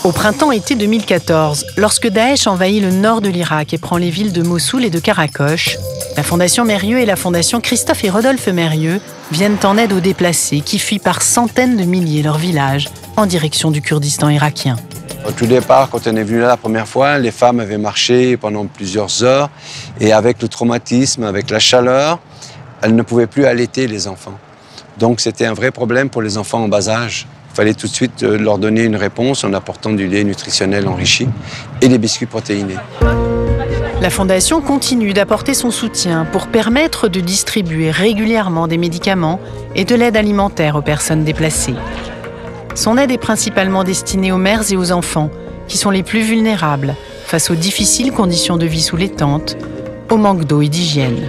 Au printemps-été 2014, lorsque Daesh envahit le nord de l'Irak et prend les villes de Mossoul et de Karakoche, la Fondation Mérieux et la Fondation Christophe et Rodolphe Mérieux viennent en aide aux déplacés qui fuient par centaines de milliers leur village en direction du Kurdistan irakien. Au tout départ, quand on est venu là la première fois, les femmes avaient marché pendant plusieurs heures et avec le traumatisme, avec la chaleur, elles ne pouvaient plus allaiter les enfants. Donc c'était un vrai problème pour les enfants en bas âge. Il fallait tout de suite leur donner une réponse en apportant du lait nutritionnel enrichi et des biscuits protéinés. La Fondation continue d'apporter son soutien pour permettre de distribuer régulièrement des médicaments et de l'aide alimentaire aux personnes déplacées. Son aide est principalement destinée aux mères et aux enfants, qui sont les plus vulnérables face aux difficiles conditions de vie sous les tentes, au manque d'eau et d'hygiène.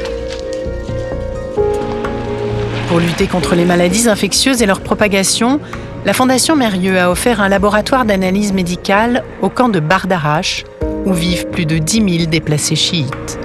Pour lutter contre les maladies infectieuses et leur propagation, la Fondation Mérieux a offert un laboratoire d'analyse médicale au camp de Bardarache, où vivent plus de 10 000 déplacés chiites.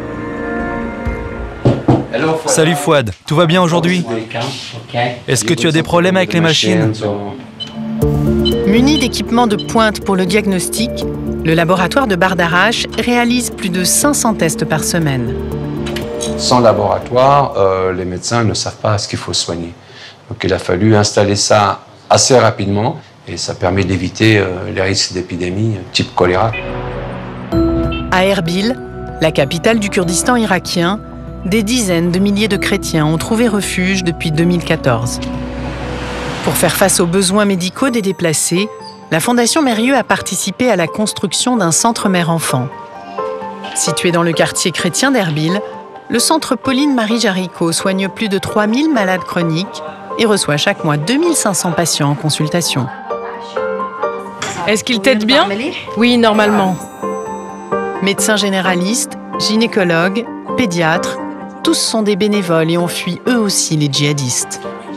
Salut Fouad, tout va bien aujourd'hui? Est-ce que tu as des problèmes avec les machines? Muni d'équipements de pointe pour le diagnostic, le laboratoire de Bardarache réalise plus de 500 tests par semaine. Sans laboratoire, les médecins ne savent pas ce qu'il faut soigner. Donc il a fallu installer ça assez rapidement et ça permet d'éviter les risques d'épidémies type choléra. À Erbil, la capitale du Kurdistan irakien, des dizaines de milliers de chrétiens ont trouvé refuge depuis 2014. Pour faire face aux besoins médicaux des déplacés, la Fondation Mérieux a participé à la construction d'un centre mère-enfant. Situé dans le quartier chrétien d'Erbil, le centre Pauline-Marie Jaricot soigne plus de 3000 malades chroniques et reçoit chaque mois 2500 patients en consultation. Est-ce qu'il t'aide bien? Oui, normalement. Médecins généralistes, gynécologues, pédiatres, tous sont des bénévoles et ont fui eux aussi les djihadistes.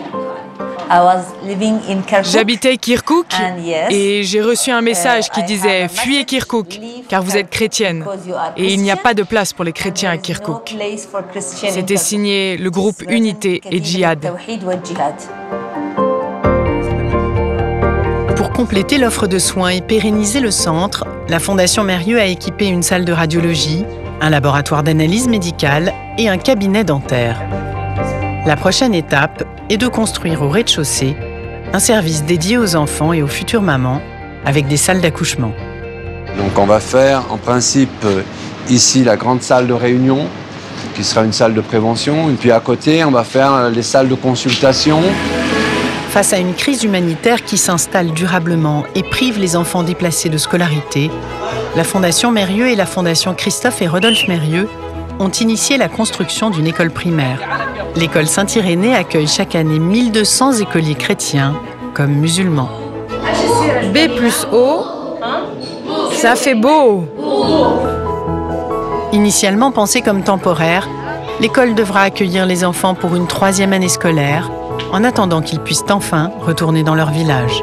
J'habitais Kirkouk et j'ai reçu un message qui disait « Fuyez Kirkouk, car vous êtes chrétienne, et il n'y a pas de place pour les chrétiens à Kirkouk ». C'était signé le groupe Unité et Djihad. Pour compléter l'offre de soins et pérenniser le centre, la Fondation Mérieux a équipé une salle de radiologie, un laboratoire d'analyse médicale et un cabinet dentaire. La prochaine étape est de construire au rez-de-chaussée un service dédié aux enfants et aux futures mamans avec des salles d'accouchement. Donc on va faire en principe ici la grande salle de réunion qui sera une salle de prévention et puis à côté on va faire les salles de consultation. Face à une crise humanitaire qui s'installe durablement et prive les enfants déplacés de scolarité, la Fondation Mérieux et la Fondation Christophe et Rodolphe Mérieux ont initié la construction d'une école primaire. L'école Saint-Irénée accueille chaque année 1200 écoliers chrétiens comme musulmans. B plus O, ça fait beau. Initialement pensée comme temporaire, l'école devra accueillir les enfants pour une 3e année scolaire, en attendant qu'ils puissent enfin retourner dans leur village.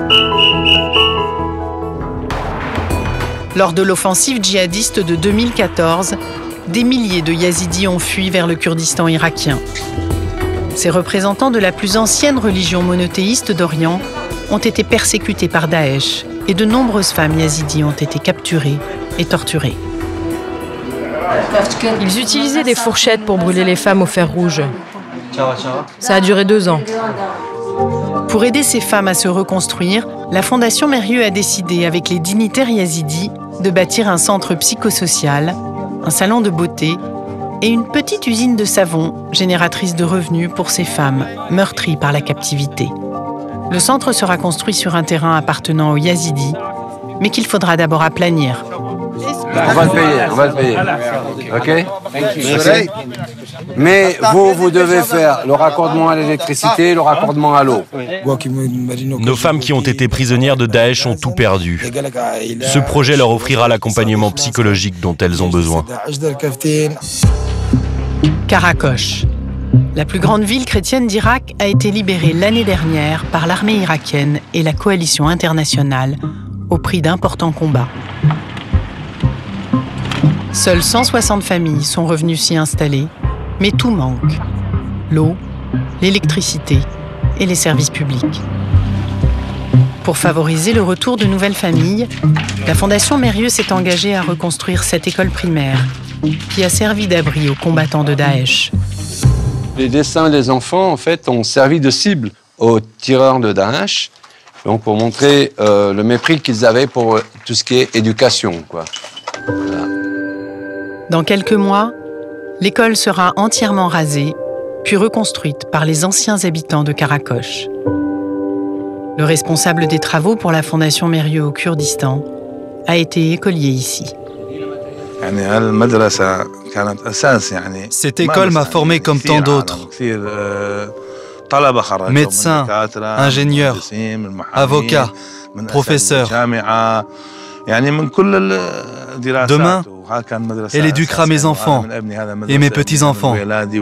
Lors de l'offensive djihadiste de 2014, des milliers de Yazidis ont fui vers le Kurdistan irakien. Ces représentants de la plus ancienne religion monothéiste d'Orient ont été persécutés par Daesh et de nombreuses femmes yazidis ont été capturées et torturées. Ils utilisaient des fourchettes pour brûler les femmes au fer rouge. Ça a duré 2 ans. Pour aider ces femmes à se reconstruire, la Fondation Mérieux a décidé, avec les dignitaires yazidis, de bâtir un centre psychosocial, un salon de beauté et une petite usine de savon génératrice de revenus pour ces femmes meurtries par la captivité. Le centre sera construit sur un terrain appartenant aux Yazidis, mais qu'il faudra d'abord aplanir. On va le payer. Ok? Merci. Mais vous devez faire le raccordement à l'électricité, le raccordement à l'eau. Nos femmes qui ont été prisonnières de Daesh ont tout perdu. Ce projet leur offrira l'accompagnement psychologique dont elles ont besoin. Karakoche. La plus grande ville chrétienne d'Irak a été libérée l'année dernière par l'armée irakienne et la coalition internationale au prix d'importants combats. Seules 160 familles sont revenues s'y installer, mais tout manque. L'eau, l'électricité et les services publics. Pour favoriser le retour de nouvelles familles, la Fondation Mérieux s'est engagée à reconstruire cette école primaire qui a servi d'abri aux combattants de Daesh. Les dessins des enfants, en fait, ont servi de cible aux tireurs de Daesh, donc pour montrer le mépris qu'ils avaient pour tout ce qui est éducation, quoi. Voilà. Dans quelques mois, l'école sera entièrement rasée, puis reconstruite par les anciens habitants de Karakosh. Le responsable des travaux pour la Fondation Mérieux au Kurdistan a été écolier ici. Cette école m'a formé comme tant d'autres. Médecins, ingénieurs, avocats, professeurs. Demain, elle éduquera mes enfants et mes petits-enfants.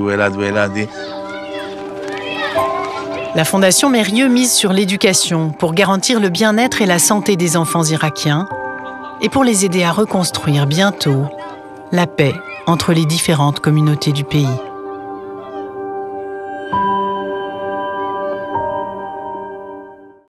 La Fondation Mérieux mise sur l'éducation pour garantir le bien-être et la santé des enfants irakiens et pour les aider à reconstruire bientôt la paix entre les différentes communautés du pays.